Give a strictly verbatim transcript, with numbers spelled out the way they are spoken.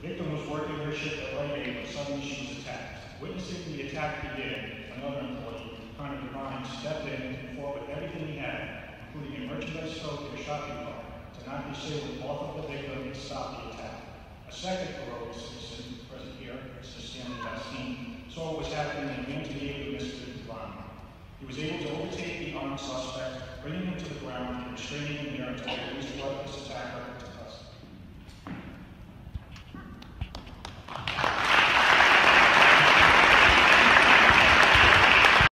victim was working her shift at Rite Aid when suddenly she was attacked. Witnessing the attack begin, another employee, kind of divine, stepped in and fought with everything he had, including a merchandise tote and a shopping cart, to knock the assailant off of the victim and stop the attack. A second heroic citizen, present here, Mister Stanley Bastine, saw what was happening and ran to aid Mister Divine. He was able to overtake the armed suspect, bringing him to the ground and restraining him there until he released blood